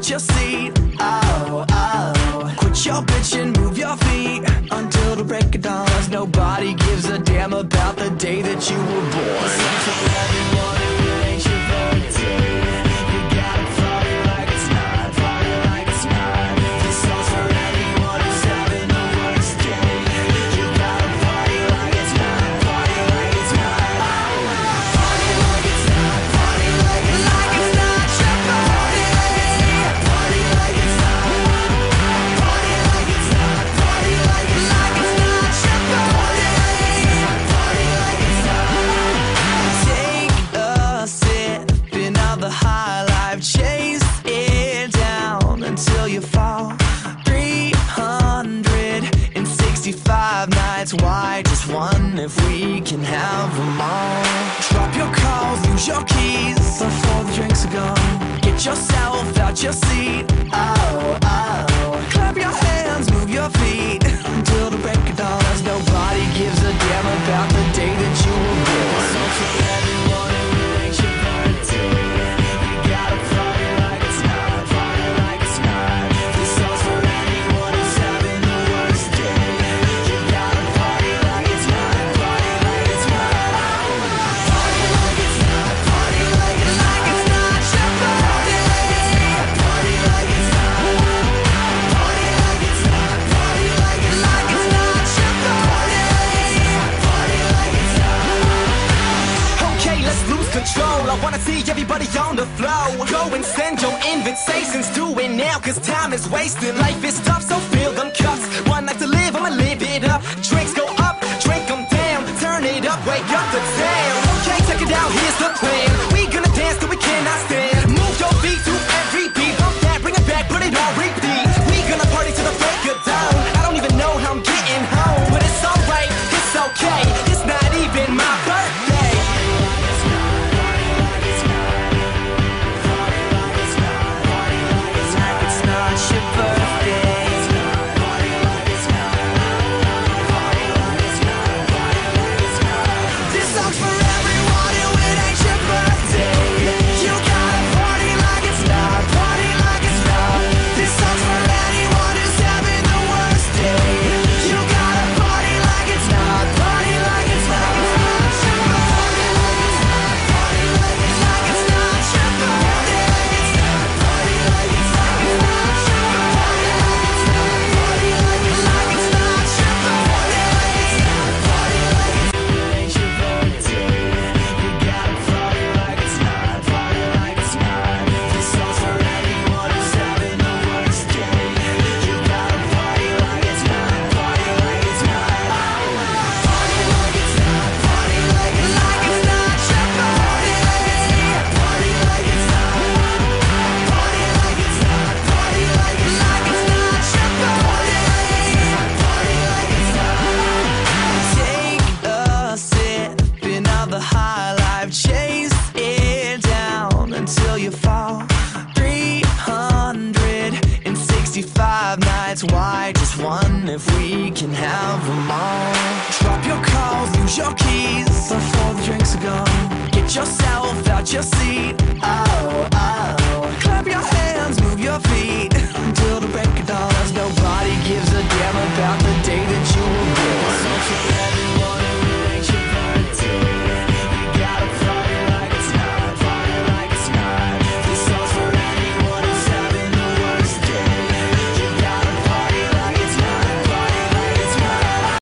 out your seat. Oh, oh. Quit your bitching, move your feet until the break of dawn. 'Cause nobody gives a damn about the day that you were born. For everyone who ain't your birthday, you gotta party like it's not, party like it's not. This song's for anyone who's having the worst day. You gotta party like it's not, party like it's not. Party like it's not, party like it's not, your birthday. Party like it's not, party like it's not, party like it's not, your birthday. Party like it's not. Take a sip of the high life, chase it down until you fall. 365 nights, why just one if we can have them all? Drop your calls, lose your keys before the drinks are gone. Get yourself out your seat. Oh, oh. Clap your hands, move your feet until the break of dawn. 'Cause nobody gives a damn about the day that you were born. So for everyone who ain't your birthday, you gotta party like it's not, party like it's not. This song's for anyone who's having the worst day. You gotta party like it's not, party like it's not. Party like it's not, party like it's not, your birthday. Party like it's not, party like it's not, party like it's not, your birthday. Party like it's not. Okay, let's lose control. I wanna see everybody on the floor. Go and send your invitations to it now, 'cause time is wasting. Life is tough, so fill them cups. One night to live, I'ma live it up. Drinks go up, drink them down. Turn it up, wake up the town. Okay, check it out, here's the plan. We gonna dance till we cannot stand. Move your feet to every beat. Bump that, bring it back, put it on repeat. We gonna party till the break of dawn. I don't even know how I'm getting home, but it's alright, it's okay. It's not even my birthday. Like it's not your birthday. This song's for everyone who it ain't your birthday. You gotta party like it's not, party like it's not. This song's for anyone who's having the worst day. You gotta party like it's not, party like it's not. Party like it's not, party like it's not, it's not your birthday. Party like it's not, party like it's not, party like it's not, it's not your birthday. Party like it ain't your birthday. You gotta party like it's not, party like it's not. This song's for anyone who's having the worst day. You gotta party like it's not, party like it's not. Party like it's not, party like it's not, it's not your birthday. Party like it's not, party like it's not, party like it's not, it's not your birthday. Party like it's not. Take a sip of the high life, chase it down until you fall. 365 nights, why just one if we can have them all? Drop your calls, lose your keys before the drinks are gone. Get yourself out your seat. Oh, oh.